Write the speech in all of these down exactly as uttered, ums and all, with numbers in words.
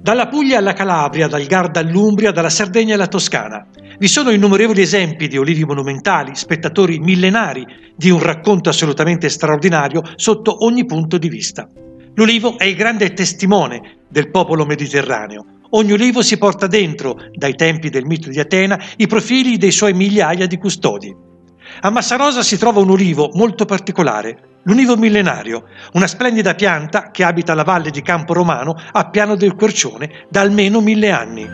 Dalla Puglia alla Calabria, dal Garda all'Umbria, dalla Sardegna alla Toscana. Vi sono innumerevoli esempi di olivi monumentali, spettatori millenari di un racconto assolutamente straordinario sotto ogni punto di vista. L'olivo è il grande testimone del popolo mediterraneo. Ogni olivo si porta dentro, dai tempi del mito di Atena, i profili dei suoi migliaia di custodi. A Massarosa si trova un olivo molto particolare, l'olivo millenario, una splendida pianta che abita la valle di Campo Romano a Piano del Quercione da almeno mille anni.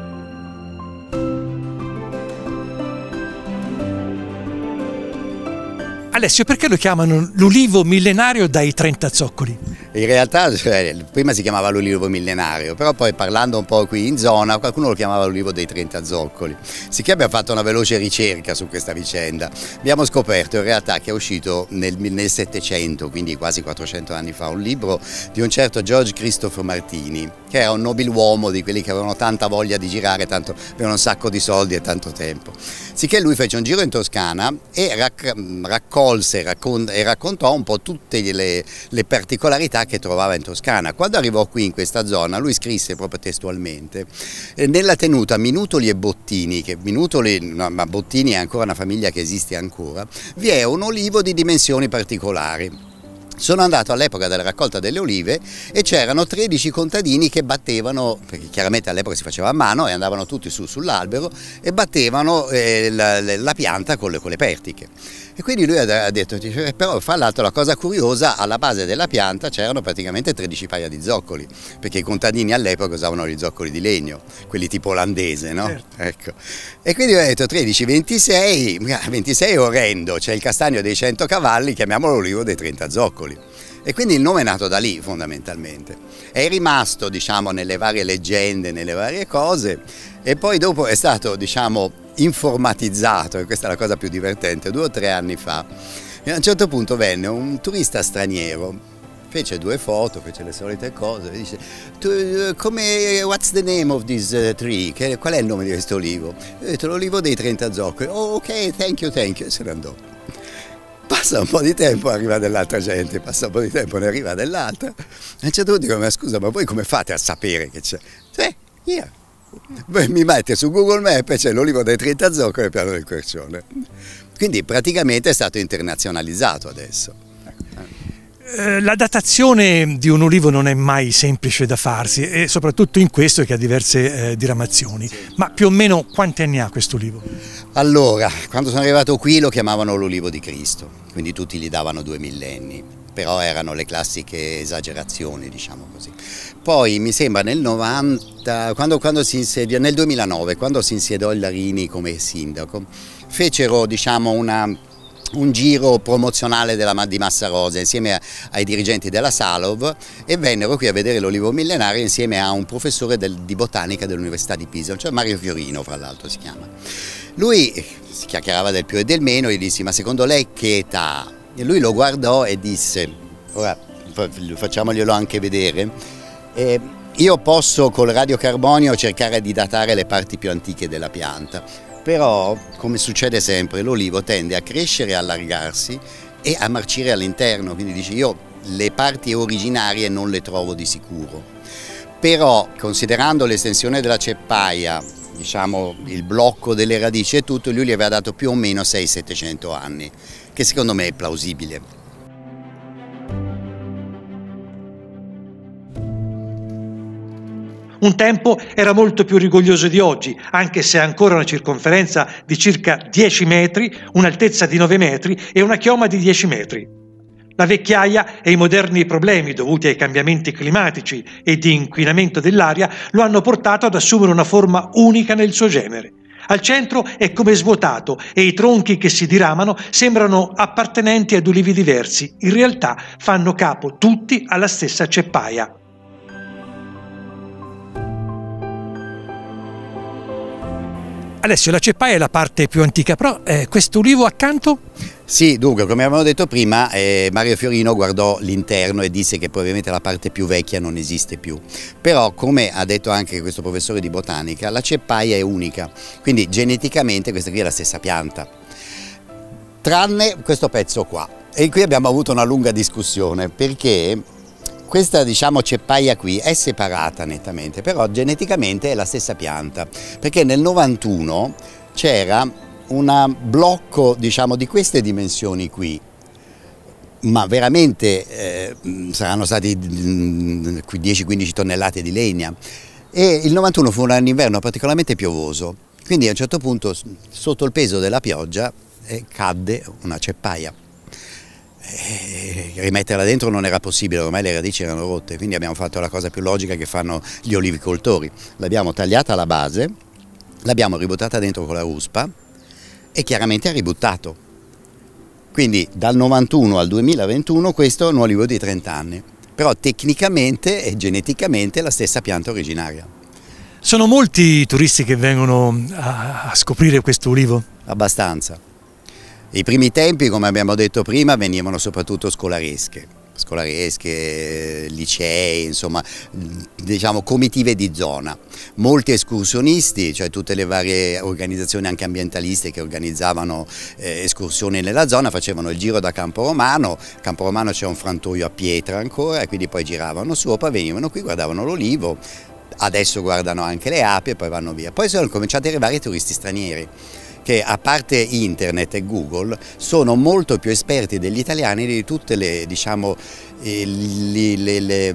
Alessio, perché lo chiamano l'olivo millenario dai trenta zoccoli? In realtà cioè, prima si chiamava l'olivo millenario, però poi parlando un po' qui in zona qualcuno lo chiamava l'olivo dei trenta zoccoli. Sicché abbiamo fatto una veloce ricerca su questa vicenda. Abbiamo scoperto in realtà che è uscito nel, nel Settecento, quindi quasi quattrocento anni fa, un libro di un certo George Christopher Martini, che era un nobiluomo di quelli che avevano tanta voglia di girare, tanto, avevano un sacco di soldi e tanto tempo. Sicché lui fece un giro in Toscana e rac raccolse raccont e raccontò un po' tutte le, le particolarità che trovava in Toscana. Quando arrivò qui in questa zona lui scrisse proprio testualmente eh, nella tenuta Minutoli e Bottini, che Minutoli, no, ma Bottini è ancora una famiglia che esiste ancora, vi è un olivo di dimensioni particolari. Sono andato all'epoca della raccolta delle olive e c'erano tredici contadini che battevano, perché chiaramente all'epoca si faceva a mano, e andavano tutti su sull'albero e battevano eh, la, la pianta con le, con le pertiche. E quindi lui ha detto, però fra l'altro la cosa curiosa, alla base della pianta c'erano praticamente tredici paia di zoccoli, perché i contadini all'epoca usavano gli zoccoli di legno, quelli tipo olandese, no? Certo. Ecco. E quindi ho detto tredici, ventisei, ventisei è orrendo, c'è il castagno dei cento cavalli, chiamiamolo l'olivo dei trenta zoccoli. E quindi il nome è nato da lì fondamentalmente. È rimasto, diciamo, nelle varie leggende, nelle varie cose, e poi dopo è stato, diciamo, informatizzato, e questa è la cosa più divertente, due o tre anni fa. E a un certo punto venne un turista straniero, fece due foto, fece le solite cose, e dice, come, what's the name of this tree? Che, qual è il nome di questo olivo? E ho detto, l'olivo dei trenta zoccoli. Oh, ok, thank you, thank you, e se ne andò. Passa un po' di tempo, arriva dell'altra gente, passa un po' di tempo, ne arriva dell'altra. E a un certo punto dico, ma scusa, ma voi come fate a sapere che c'è? Cioè, io. Beh, mi mette su Google Maps e c'è l'olivo dei trenta zoccoli e Piano del Quercione. Quindi praticamente è stato internazionalizzato adesso. La datazione di un olivo non è mai semplice da farsi, e soprattutto in questo che ha diverse eh, diramazioni. Sì. Ma più o meno quanti anni ha questo olivo? Allora, quando sono arrivato qui lo chiamavano l'olivo di Cristo, quindi tutti gli davano due millenni, però erano le classiche esagerazioni, diciamo così. Poi mi sembra nel novanta, quando, quando si insediò, nel duemilanove, quando si insediò il Larini come sindaco, fecero, diciamo, una... un giro promozionale della, di Massarosa insieme a, ai dirigenti della Salov, e vennero qui a vedere l'olivo millenario insieme a un professore del, di botanica dell'Università di Pisa, cioè Mario Fiorino fra l'altro si chiama. Lui si chiacchierava del più e del meno e gli dissi, ma secondo lei che età? E lui lo guardò e disse, ora facciamoglielo anche vedere, eh, io posso col radiocarbonio cercare di datare le parti più antiche della pianta, però, come succede sempre, l'olivo tende a crescere, a allargarsi e a marcire all'interno, quindi dice io le parti originarie non le trovo di sicuro. Però, considerando l'estensione della ceppaia, diciamo il blocco delle radici e tutto, lui gli aveva dato più o meno seicento settecento anni, che secondo me è plausibile. Un tempo era molto più rigoglioso di oggi, anche se ha ancora una circonferenza di circa dieci metri, un'altezza di nove metri e una chioma di dieci metri. La vecchiaia e i moderni problemi dovuti ai cambiamenti climatici e di inquinamento dell'aria lo hanno portato ad assumere una forma unica nel suo genere. Al centro è come svuotato e i tronchi che si diramano sembrano appartenenti ad ulivi diversi, in realtà fanno capo tutti alla stessa ceppaia. Alessio, la ceppaia è la parte più antica, però eh, questo ulivo accanto? Sì, dunque, come avevamo detto prima, eh, Mario Fiorino guardò l'interno e disse che probabilmente la parte più vecchia non esiste più. Però, come ha detto anche questo professore di botanica, la ceppaia è unica, quindi geneticamente questa qui è la stessa pianta. Tranne questo pezzo qua. E qui abbiamo avuto una lunga discussione, perché questa diciamo ceppaia qui è separata nettamente, però geneticamente è la stessa pianta, perché nel novantuno c'era un blocco diciamo di queste dimensioni qui, ma veramente eh, saranno stati dieci quindici tonnellate di legna, e il novantuno fu un inverno particolarmente piovoso, quindi a un certo punto sotto il peso della pioggia eh, cadde una ceppaia. E rimetterla dentro non era possibile, ormai le radici erano rotte, quindi abbiamo fatto la cosa più logica che fanno gli olivicoltori: l'abbiamo tagliata alla base, l'abbiamo ributtata dentro con la ruspa e chiaramente ha ributtato. Quindi dal novantuno al duemilaventuno questo è un olivo di trenta anni, però tecnicamente e geneticamente è la stessa pianta originaria. Sono molti i turisti che vengono a scoprire questo olivo? Abbastanza. I primi tempi, come abbiamo detto prima, venivano soprattutto scolaresche, scolaresche, licei, insomma, diciamo comitive di zona. Molti escursionisti, cioè tutte le varie organizzazioni anche ambientaliste che organizzavano eh, escursioni nella zona, facevano il giro da Campo Romano. A Campo Romano c'è un frantoio a pietra ancora, e quindi poi giravano sopra, venivano qui, guardavano l'olivo, adesso guardano anche le api e poi vanno via. Poi sono cominciati ad arrivare i turisti stranieri, che a parte internet e Google sono molto più esperti degli italiani di tutte le, diciamo, eh, le, le, le,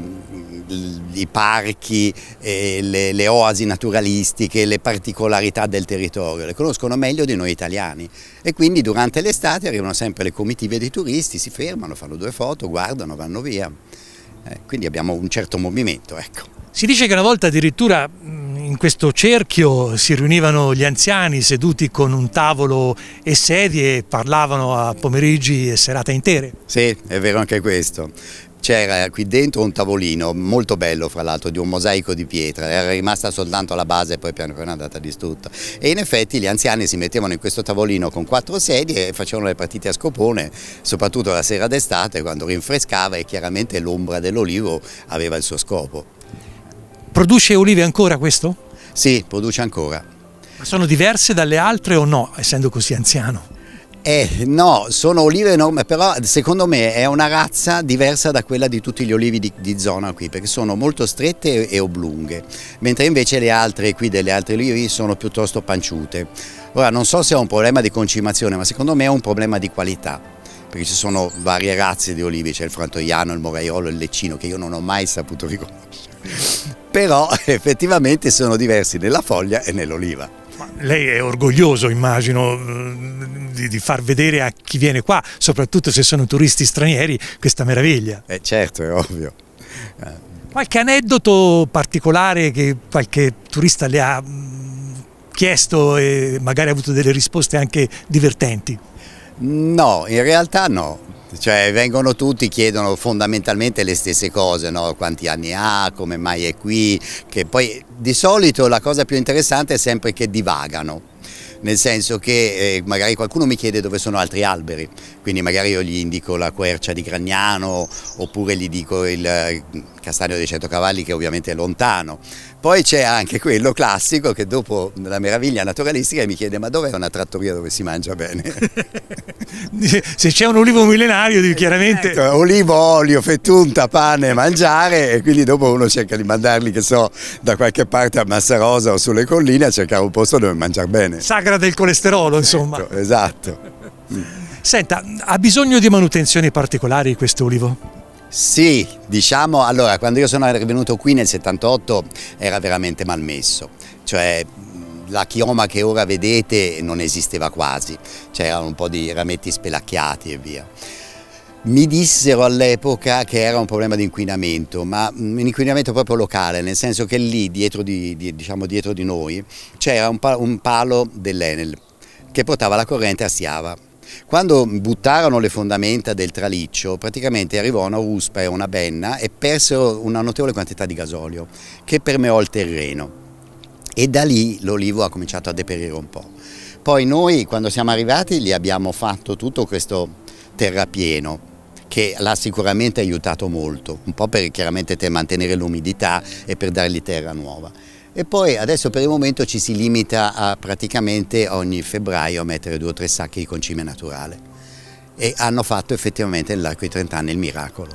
i parchi, eh, le, le oasi naturalistiche, le particolarità del territorio, le conoscono meglio di noi italiani, e quindi durante l'estate arrivano sempre le comitive di turisti, si fermano, fanno due foto, guardano, vanno via, eh, quindi abbiamo un certo movimento, ecco. Si dice che una volta addirittura in questo cerchio si riunivano gli anziani seduti con un tavolo e sedie e parlavano a pomeriggi e serate intere. Sì, è vero anche questo. C'era qui dentro un tavolino molto bello, fra l'altro, di un mosaico di pietra, era rimasta soltanto la base e poi piano piano è andata distrutta, e in effetti gli anziani si mettevano in questo tavolino con quattro sedie e facevano le partite a scopone, soprattutto la sera d'estate quando rinfrescava, e chiaramente l'ombra dell'olivo aveva il suo scopo. Produce olive ancora questo? Sì, produce ancora. Ma sono diverse dalle altre o no, essendo così anziano? Eh, no, sono olive enormi, però secondo me è una razza diversa da quella di tutti gli olivi di, di zona qui, perché sono molto strette e, e oblunghe, mentre invece le altre qui delle altre olive sono piuttosto panciute. Ora non so se è un problema di concimazione, ma secondo me è un problema di qualità, perché ci sono varie razze di olivi, c'è il frantoiano, il moraiolo, il leccino, che io non ho mai saputo riconoscere. Però effettivamente sono diversi nella foglia e nell'oliva. Lei è orgoglioso, immagino, di, di far vedere a chi viene qua, soprattutto se sono turisti stranieri, questa meraviglia. Eh certo, è ovvio. Qualche aneddoto particolare che qualche turista le ha chiesto e magari ha avuto delle risposte anche divertenti? No, in realtà no. Cioè vengono tutti, chiedono fondamentalmente le stesse cose, no? Quanti anni ha, come mai è qui, che poi di solito la cosa più interessante è sempre che divagano, nel senso che eh, magari qualcuno mi chiede dove sono altri alberi, quindi magari io gli indico la quercia di Gragnano oppure gli dico il Castagno dei Centocavalli, che ovviamente è lontano. Poi c'è anche quello classico che dopo la meraviglia naturalistica mi chiede: ma dov'è una trattoria dove si mangia bene? Se c'è un olivo millenario, chiaramente. Ecco, olivo, olio, fettunta, pane, mangiare, e quindi dopo uno cerca di mandarli, che so, da qualche parte a Massarosa o sulle colline a cercare un posto dove mangiare bene. Sagra del colesterolo, insomma. Ecco, esatto. Senta, ha bisogno di manutenzioni particolari questo olivo? Sì, diciamo, allora, quando io sono venuto qui nel settantotto era veramente malmesso, cioè la chioma che ora vedete non esisteva quasi, c'erano un po' di rametti spelacchiati e via. Mi dissero all'epoca che era un problema di inquinamento, ma un inquinamento proprio locale, nel senso che lì dietro di, di, diciamo, dietro di noi c'era un, pa un palo dell'Enel che portava la corrente a Stiava. Quando buttarono le fondamenta del traliccio, praticamente arrivò una ruspa e una benna e persero una notevole quantità di gasolio che permeò il terreno, e da lì l'olivo ha cominciato a deperire un po'. Poi noi, quando siamo arrivati, gli abbiamo fatto tutto questo terrapieno che l'ha sicuramente aiutato molto, un po' per chiaramente per mantenere l'umidità e per dargli terra nuova. E poi adesso per il momento ci si limita a praticamente ogni febbraio a mettere due o tre sacchi di concime naturale, e hanno fatto effettivamente nell'arco di trenta anni il miracolo.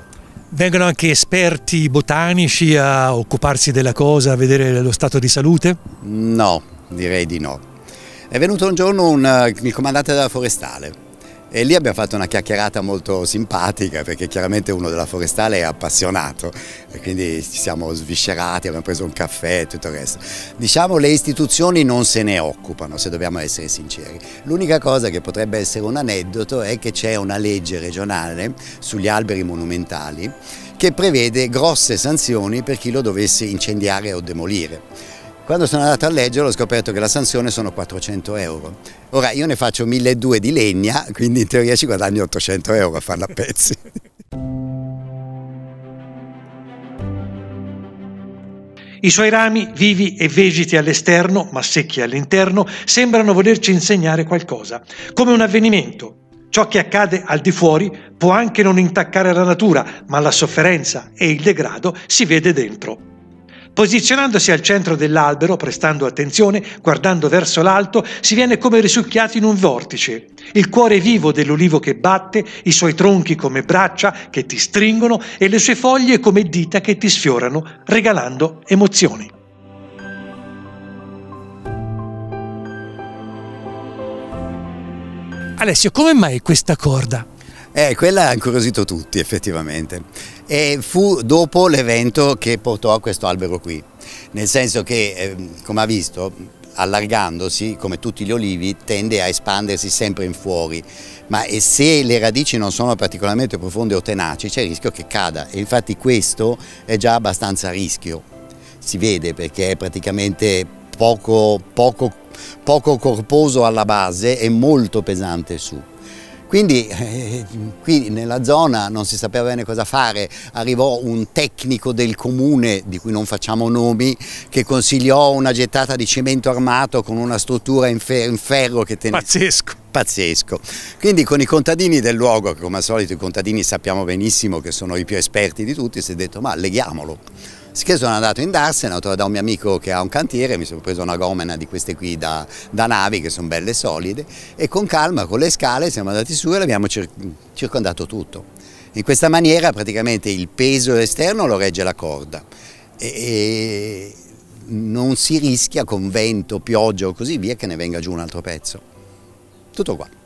Vengono anche esperti botanici a occuparsi della cosa, a vedere lo stato di salute? No, direi di no. È venuto un giorno un, il comandante della forestale e lì abbiamo fatto una chiacchierata molto simpatica, perché chiaramente uno della forestale è appassionato e quindi ci siamo sviscerati, abbiamo preso un caffè e tutto il resto. Diciamo, le istituzioni non se ne occupano, se dobbiamo essere sinceri. L'unica cosa che potrebbe essere un aneddoto è che c'è una legge regionale sugli alberi monumentali che prevede grosse sanzioni per chi lo dovesse incendiare o demolire. Quando sono andato a leggerlo ho scoperto che la sanzione sono quattrocento euro. Ora io ne faccio milleduecento di legna, quindi in teoria ci guadagno ottocento euro a farla a pezzi. I suoi rami, vivi e vegeti all'esterno, ma secchi all'interno, sembrano volerci insegnare qualcosa, come un avvenimento. Ciò che accade al di fuori può anche non intaccare la natura, ma la sofferenza e il degrado si vede dentro. Posizionandosi al centro dell'albero, prestando attenzione, guardando verso l'alto, si viene come risucchiati in un vortice. Il cuore vivo dell'ulivo che batte, i suoi tronchi come braccia che ti stringono e le sue foglie come dita che ti sfiorano, regalando emozioni. Alessio, come mai questa corda? Eh, quella ha incuriosito tutti effettivamente, e fu dopo l'evento che portò a questo albero qui, nel senso che, eh, come ha visto, allargandosi, come tutti gli olivi, tende a espandersi sempre in fuori, ma e se le radici non sono particolarmente profonde o tenaci c'è il rischio che cada, e infatti questo è già abbastanza a rischio, si vede perché è praticamente poco, poco, poco corposo alla base e molto pesante su. Quindi eh, qui nella zona non si sapeva bene cosa fare, arrivò un tecnico del comune, di cui non facciamo nomi, che consigliò una gettata di cemento armato con una struttura in, fer in ferro che teneva... Pazzesco! Pazzesco. Quindi con i contadini del luogo, che come al solito i contadini sappiamo benissimo che sono i più esperti di tutti, si è detto ma leghiamolo. Sicché sono andato in Darsena, ho trovato da un mio amico che ha un cantiere, mi sono preso una gomena di queste qui da, da navi che sono belle solide e con calma, con le scale siamo andati su e l'abbiamo cir circondato tutto. In questa maniera praticamente il peso esterno lo regge la corda e, e non si rischia con vento, pioggia o così via che ne venga giù un altro pezzo. Tutto qua.